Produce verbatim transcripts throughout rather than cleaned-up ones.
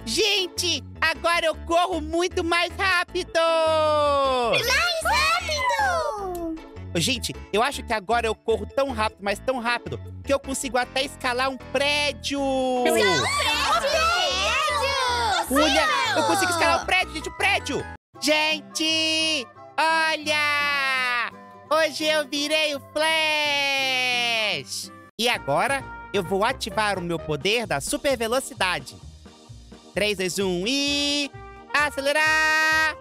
Gente, agora eu corro muito mais rápido! Mais rápido! Gente, eu acho que agora eu corro tão rápido, mas tão rápido, que eu consigo até escalar um prédio! Escalar um prédio! Olha, eu consigo escalar o prédio, gente, o prédio! Gente, olha! Hoje eu virei o Flash! E agora eu vou ativar o meu poder da super velocidade. três, dois, um e... acelerar!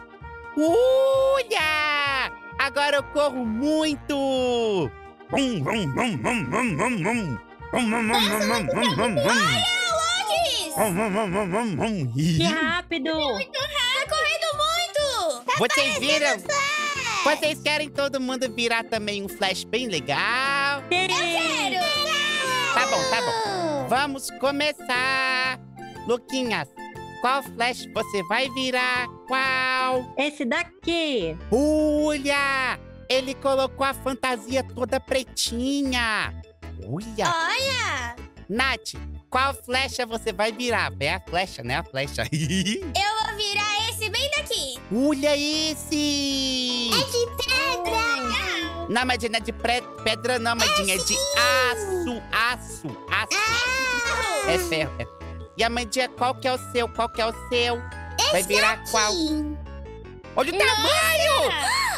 Olha! Agora eu corro muito! Vum, vum, vum, vum, vum, vum, vum. Vum, vum, vum, vum, vum, vum, vum, vum. Olha, Vum, vum, vum, vum, vum, vum. Que rápido! tá correndo muito! Tá Vocês viram? Flash! Vocês querem todo mundo virar também um Flash bem legal? Quero! Tá bom, tá bom. Vamos começar. Luquinhas, qual Flash você vai virar? Qual? Esse daqui! Olha! Ele colocou a fantasia toda pretinha. Olha! Olha! Nath, qual flecha você vai virar? É a flecha, né? A flecha. Eu vou virar esse bem daqui! Olha esse! É de pedra! Não, mas não é de pre- pedra não, Madinha. É de aço, aço, aço. É ferro. É. E a Mandinha, qual que é o seu? Qual que é o seu? Vai virar qual? Olha o tamanho!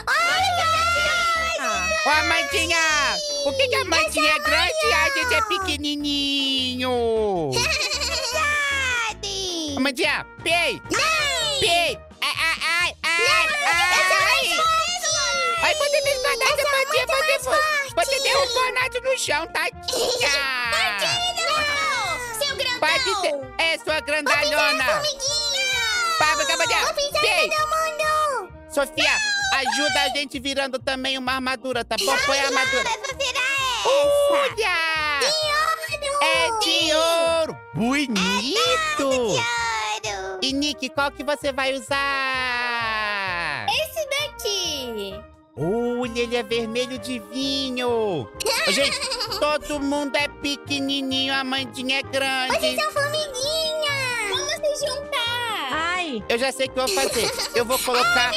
Ó, a Mandinha! Por que, que a Mandinha é grande e a gente é pequenininho? Verdade! Amandinha, pei! Pei! Ai, ai, ai, ai, ai! Ai, você fez maldade, Amandinha! Você, você, você derrubou a Nath no chão, tadinha! Não! Seu grandão! Pode ser! É, sua grandalhona! Pablo, Amandinha! Pei! Sofia, ajuda a gente virando também uma armadura, tá bom? Põe a armadura. Eu vou virar Olha! essa! É de ouro! Bonito! Ouro! E Nick, qual que você vai usar? Esse daqui! Olha, ele é vermelho de vinho! Ô, gente, todo mundo é pequenininho, a Mandinha é grande. Vocês são formiguinha! Vamos se juntar! Ai! Eu já sei o que eu vou fazer. Eu vou colocar...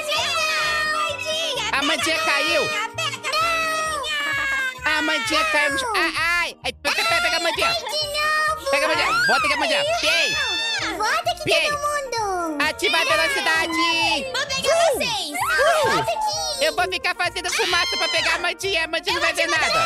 A Mandinha caiu! A Mandinha caiu no chão. Ai, ai! Ai, pega, pega, pega a Mandinha! Pega a Mandinha! Bota aqui a Mandinha! Pei! Volta aqui Pei! todo mundo! Ativa a velocidade! Vou pegar vocês! Volta aqui! Eu vou ficar fazendo fumaça pra pegar a Mandinha. A Mandinha não vai ver nada.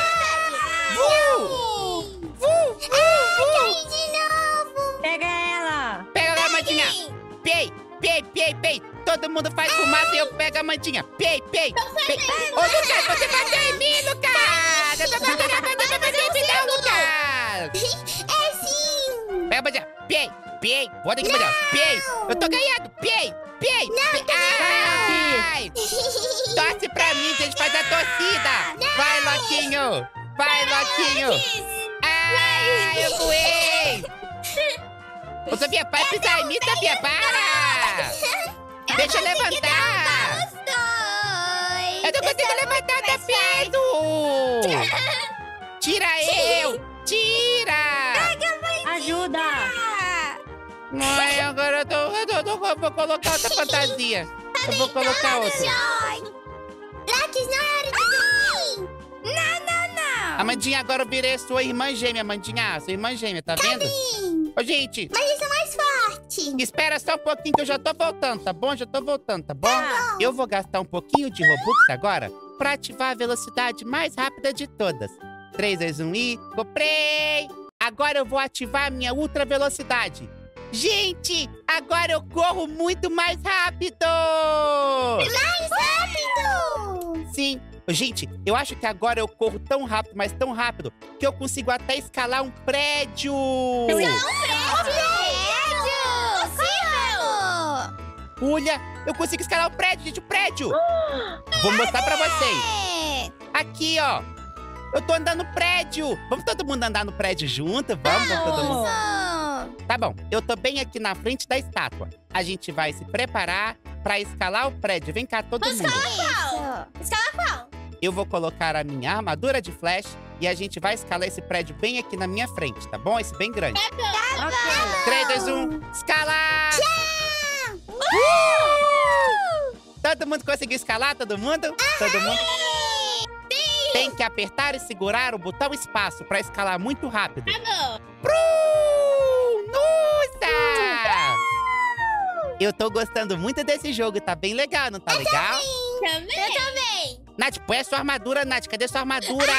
Vu! Vu! Caí de novo! Pega ela! Pega lá, Mandinha! Pei! Pei, pei, pei! Todo mundo faz fumaça e eu pego a Mandinha! Pei, pei! Pei! Ô, Lucas, você bateu em mim, Lucas! Eu tô batendo a Mandinha, você bateu em mim, não, Lucas! É sim! Pega a Mandinha! Pei! Pei! Bota aqui, Mandinha! Pei! Eu tô ganhando! Pei! Pei! Pei! Ai! Torce pra mim, gente, faz a torcida! Vai, Loquinho! Vai, Loquinho! Ai, eu voei! Ô, Sofia, para de pisar em mim, Sofia, para! Deixa eu levantar! Os dois! Eu não consigo levantar até peso! Tira eu! Tira! Ajuda! Ai, agora eu, tô, eu, tô, eu, tô, eu vou colocar outra fantasia. Eu vou colocar outra. Laques, não é hora de dormir! Não, não, não! Amandinha, agora eu virei sua irmã gêmea, Amandinha. Sua irmã gêmea, tá vendo? Sim. Ô, gente, Mas eu sou mais forte! espera só um pouquinho que eu já tô voltando, tá bom? Já tô voltando, tá bom? Eu vou gastar um pouquinho de Robux agora pra ativar a velocidade mais rápida de todas. três, dois, um e... comprei! Agora eu vou ativar a minha ultra velocidade. Gente, agora eu corro muito mais rápido! Mais rápido! Sim. Ô, gente, eu acho que agora eu corro tão rápido, mas tão rápido, que eu consigo até escalar um prédio! Olha, eu consigo escalar o prédio, gente, o prédio! Vou mostrar pra vocês. Aqui, ó. Eu tô andando no prédio. Vamos todo mundo andar no prédio junto? Vamos, vamos todo mundo. Tá bom, eu tô bem aqui na frente da estátua. A gente vai se preparar pra escalar o prédio. Vem cá, todo mundo. Qual? Escala qual? eu vou colocar a minha armadura de Flash e a gente vai escalar esse prédio bem aqui na minha frente, tá bom? Esse bem grande. Tá bom. Ok. três, dois, um, escalar! Uh! Todo mundo conseguiu escalar? Todo mundo? Todo mundo? Tem que apertar e segurar o botão espaço pra escalar muito rápido. Tá bom. Prum! Nossa! Eu tô gostando muito desse jogo, tá bem legal, não tá legal? Também. Eu também. Nath, põe a sua armadura, Nath. Cadê sua armadura?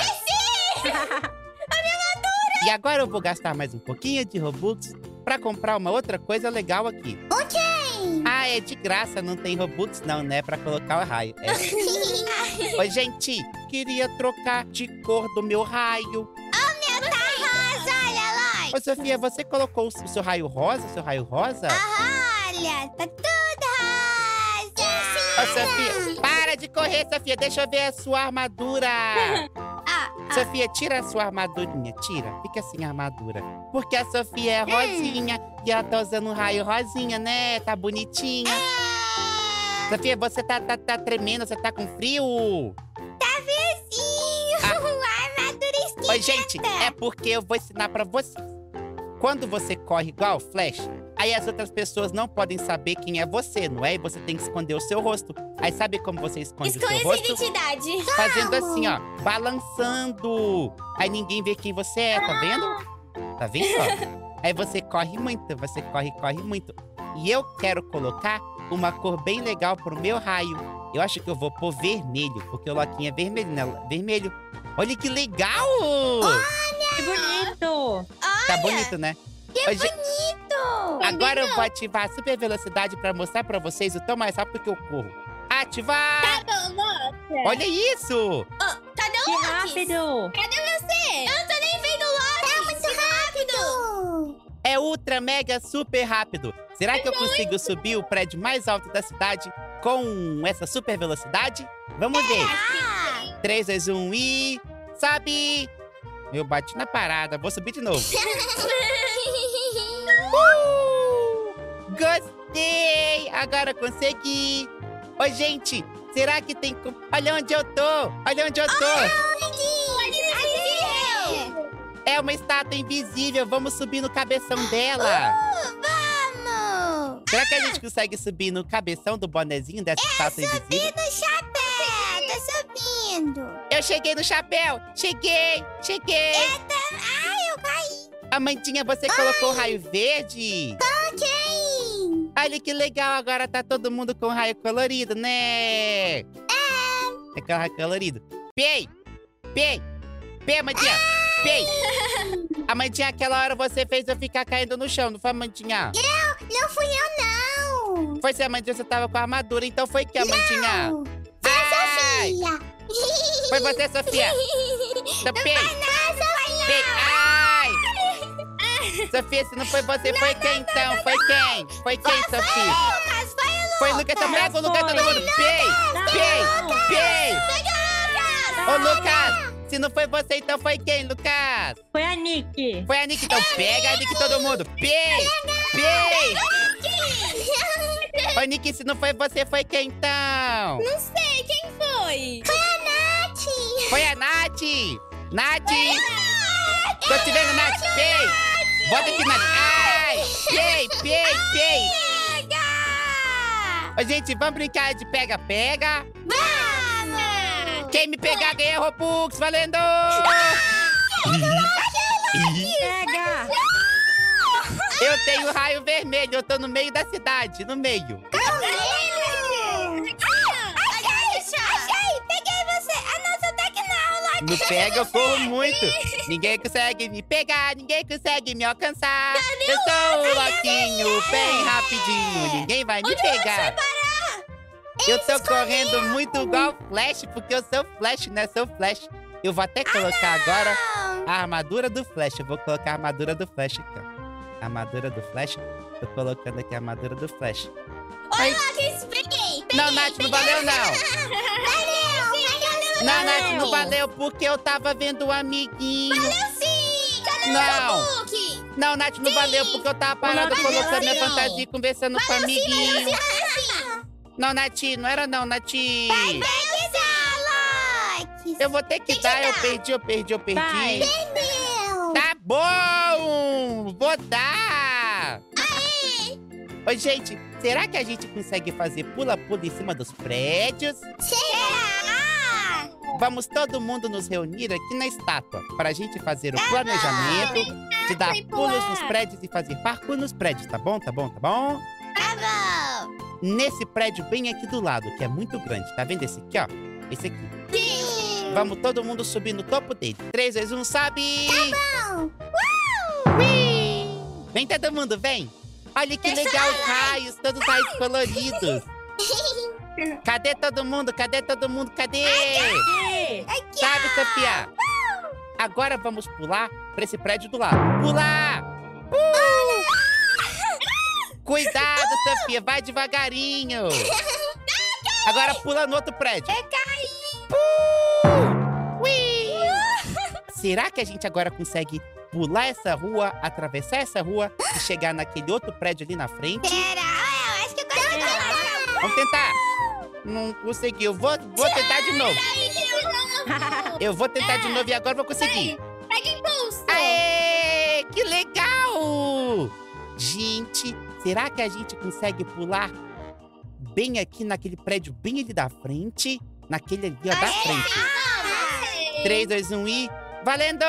E agora eu vou gastar mais um pouquinho de Robux pra comprar uma outra coisa legal aqui. Ok. Ah, é de graça, não tem Robux não, né? Pra colocar o raio. É. Oi, gente, queria trocar de cor do meu raio. Meu tá rosa, olha lá. Ô, Sofia, você colocou o seu raio rosa, o seu raio rosa? Olha, tá tudo rosa. Ô, Sofia, para de correr, Sofia. Deixa eu ver a sua armadura. Ah, ah. Sofia, tira a sua armadurinha, tira. Fica assim a armadura. Porque a Sofia é rosinha e ela tá usando um raio rosinha, né? Tá bonitinha. É. Sofia, você tá, tá, tá tremendo, você tá com frio? Tá vizinho. A armadura esquenta. Oi, gente, é porque eu vou ensinar pra vocês. Quando você corre igual o Flash, aí as outras pessoas não podem saber quem é você, não é? E você tem que esconder o seu rosto. Aí sabe como você esconde Esconde o seu essa rosto? identidade. Fazendo assim, ó, balançando. Aí ninguém vê quem você é, tá vendo? Tá vendo, ó? Aí você corre muito, você corre, corre muito. E eu quero colocar uma cor bem legal pro meu raio. Eu acho que eu vou pôr vermelho, porque o Loquinho é vermelho, né? Vermelho. Olha que legal! Que bonito. Tá bonito, né? Que Oi, gente, bonito. agora eu vou ativar a super velocidade pra mostrar pra vocês o tão mais rápido que eu corro. Ativar! Tá bom, mostra. Olha isso! Oh, cadê o Que Loki? rápido. Cadê você? Eu não tô nem vendo o Loki. É muito rápido. É ultra, mega, super rápido. Será que eu consigo subir o prédio mais alto da cidade com essa super velocidade? Vamos ver. Ah. três, dois, um e... Sobe! Eu bati na parada. Vou subir de novo. Uh! Gostei! Agora consegui. Oi, gente. Será que tem... como- Olha onde eu tô. Olha onde eu tô. É uma estátua invisível. Vamos subir no cabeção dela. Vamos. Será que a gente consegue subir no cabeção do bonezinho dessa estátua invisível? Subi no chapéu. Tô subindo. Eu cheguei no chapéu! Cheguei! Cheguei! Ai, eu caí. Amandinha, você colocou o raio verde? Ok. Olha que legal, agora tá todo mundo com raio colorido, né? É. É com raio colorido. Pei! Pei! Pei, Amandinha! Pei! Amandinha, aquela hora você fez eu ficar caindo no chão, não foi, Amandinha? Não fui eu, não. Foi, se Amandinha, você tava com a armadura, então foi que, Amandinha? Não. Foi a Ai! Sofia. Foi você, Sofia? Então, Não Pei! vai não, Sofia. Pei! Ai! Sofia, se não foi você, foi quem então? Foi quem? Foi quem, Sofia? Lucas, foi o Lucas. Foi o Lucas, então pega o Lucas, foi. todo mundo. Pei! Pei! Pei! Ô, Lucas! Se não foi você, então foi quem, Lucas? Foi a Nick. Foi a Nick, então pega a Nick, todo mundo. Pei! Pei! Ô, Nick, se não foi você, foi quem, então? Não sei, quem foi? Foi a Nath. Foi a Nath! Nath! Tô te vendo, Nath! Pei! Bota aqui, Nath! Ai! Pei! Pei! Pei! Pega! Ô, gente, vamos brincar de pega-pega? Vamos! Quem me pegar ganha Robux, valendo! Pega. Eu tenho raio vermelho, eu tô no meio da cidade, no meio. Achei! Peguei você! Ah, não, você tá aqui não, Loki! No pega eu corro muito. Ninguém consegue me pegar, ninguém consegue me alcançar. Eu sou o Loquinho, bem rapidinho, ninguém vai me pegar. Eu tô correndo muito igual Flash, porque eu sou Flash, né? Sou Flash. Eu vou até colocar agora a armadura do Flash. Eu vou colocar a armadura do Flash aqui, ó. A armadura do Flash. Tô colocando aqui a armadura do Flash. Oi, Loki, peguei! Não, Nath, não valeu, não. Valeu! Valeu! Não, Nath, não valeu porque eu tava vendo o amiguinho. Valeu sim! Cadê Não. o Book? Não, Nath, não valeu porque eu tava parada Não, colocando minha não. fantasia e conversando com o amiguinho. Não, Nath, não era não, Nath. Pegue ela! Eu vou ter que Deixa dar, eu eu dar. perdi, eu perdi, eu perdi. Vai. Perdeu. Tá bom! Vou dar! Oi, gente, será que a gente consegue fazer pula-pula em cima dos prédios? Será? Vamos todo mundo nos reunir aqui na estátua para a gente fazer o planejamento de dar Fui pulos pular. nos prédios e fazer parkour nos prédios, tá bom? Tá bom? Tá bom? Tá bom. Nesse prédio bem aqui do lado, que é muito grande, tá vendo esse aqui, ó? Esse aqui. Sim. Vamos todo mundo subir no topo dele. três, dois, um, sobe! Bom. Ui! Vem todo mundo, vem! Olha que Deixa legal eu os raios, todos os raios coloridos. Cadê todo mundo? Cadê todo mundo? Cadê? Aqui. Aqui, Sabe, ó. Sofia? Agora vamos pular pra esse prédio do lado. Pular! Uh! Cuidado, Sofia, vai devagarinho. Agora pula no outro prédio. Eu caí. Uh! Ui! Será que a gente agora consegue pular essa rua, atravessar essa rua e chegar naquele outro prédio ali na frente? Será? Eu acho que eu consegui pular. Vamos tentar. Não conseguiu. Vou, vou tentar de novo. Eu vou tentar de novo e agora vou conseguir. Pega impulso. Aê! Que legal! Gente, será que a gente consegue pular bem aqui naquele prédio bem ali da frente? Naquele ali, ó, da frente. três, dois, um e... Valendo!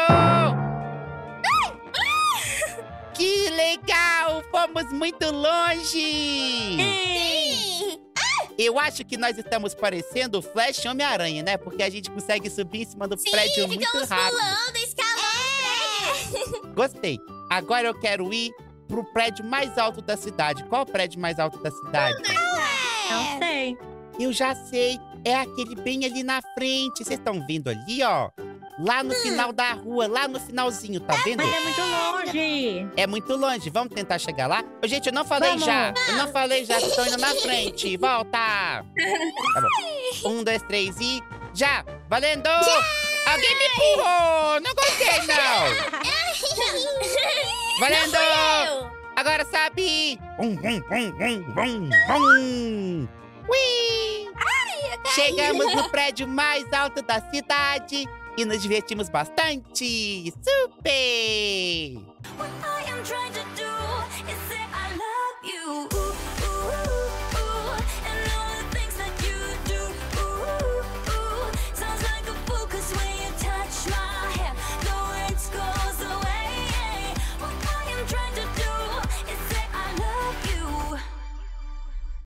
Que legal! Fomos muito longe! Sim. Eu acho que nós estamos parecendo o Flash e Homem-Aranha, né? Porque a gente consegue subir em cima do Sim, prédio muito ficamos rápido. pulando, escalando. Gostei. Agora eu quero ir pro prédio mais alto da cidade. Qual o prédio mais alto da cidade? Não sei. Eu já sei. É aquele bem ali na frente. Vocês estão vendo ali, ó? Lá no final da rua, lá no finalzinho, tá vendo? Mas é muito longe. É muito longe. Vamos tentar chegar lá? Ô, gente, eu não falei Vamos. já. Eu não falei já. Vocês estão indo na frente. Volta. Tá bom. Um, dois, três e... Já! Valendo! Alguém me empurrou! Não gostei, não! Valendo! Eu. Agora sabe! Bum, bum, bum, bum, bum, bum. Ui! Chegamos no prédio mais alto da cidade e nos divertimos bastante! Super! What I am trying to do is say I love you.